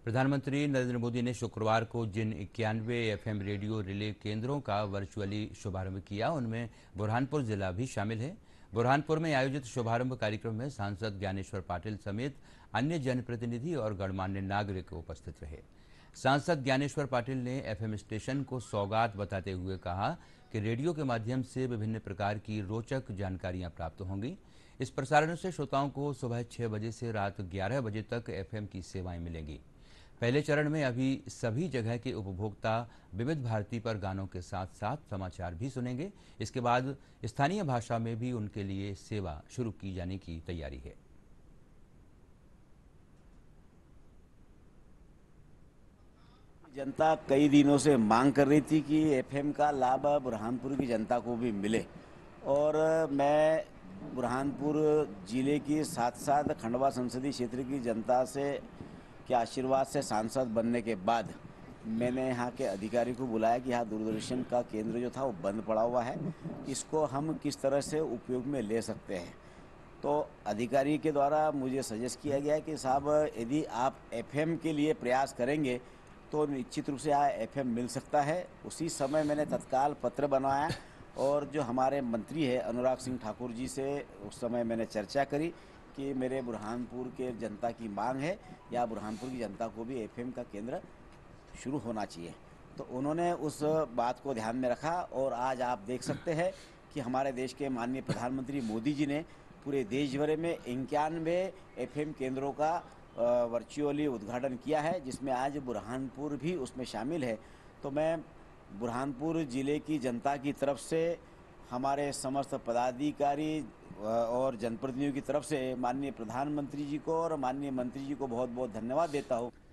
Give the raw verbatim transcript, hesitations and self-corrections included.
प्रधानमंत्री नरेंद्र मोदी ने शुक्रवार को जिन इक्यानवे एफएम रेडियो रिले केंद्रों का वर्चुअली शुभारंभ किया, उनमें बुरहानपुर जिला भी शामिल है। बुरहानपुर में आयोजित शुभारंभ कार्यक्रम में सांसद ज्ञानेश्वर पाटिल समेत अन्य जनप्रतिनिधि और गणमान्य नागरिक उपस्थित रहे। सांसद ज्ञानेश्वर पाटिल ने एफएम स्टेशन को सौगात बताते हुए कहा कि रेडियो के माध्यम से विभिन्न प्रकार की रोचक जानकारियां प्राप्त होंगी। इस प्रसारण से श्रोताओं को सुबह छह बजे से रात ग्यारह बजे तक एफएम की सेवाएं मिलेंगी। पहले चरण में अभी सभी जगह के उपभोक्ता विविध भारती पर गानों के साथ साथ समाचार भी सुनेंगे। इसके बाद स्थानीय भाषा में भी उनके लिए सेवा शुरू की जाने की तैयारी है। जनता कई दिनों से मांग कर रही थी कि एफएम का लाभ बुरहानपुर की जनता को भी मिले, और मैं बुरहानपुर जिले की साथ साथ खंडवा संसदीय क्षेत्र की जनता से के आशीर्वाद से सांसद बनने के बाद मैंने यहाँ के अधिकारी को बुलाया कि यहाँ दूरदर्शन का केंद्र जो था वो बंद पड़ा हुआ है, इसको हम किस तरह से उपयोग में ले सकते हैं। तो अधिकारी के द्वारा मुझे सजेस्ट किया गया है कि साहब, यदि आप एफएम के लिए प्रयास करेंगे तो निश्चित रूप से यहाँ एफएम मिल सकता है। उसी समय मैंने तत्काल पत्र बनवाया और जो हमारे मंत्री है अनुराग सिंह ठाकुर जी से उस समय मैंने चर्चा करी कि मेरे बुरहानपुर के जनता की मांग है या बुरहानपुर की जनता को भी एफएम का केंद्र शुरू होना चाहिए। तो उन्होंने उस बात को ध्यान में रखा और आज आप देख सकते हैं कि हमारे देश के माननीय प्रधानमंत्री मोदी जी ने पूरे देश भर में इक्यानवे एफएम केंद्रों का वर्चुअली उद्घाटन किया है, जिसमें आज बुरहानपुर भी उसमें शामिल है। तो मैं बुरहानपुर ज़िले की जनता की तरफ से, हमारे समस्त पदाधिकारी और जनप्रतिनिधियों की तरफ से माननीय प्रधानमंत्री जी को और माननीय मंत्री जी को बहुत बहुत धन्यवाद देता हूँ।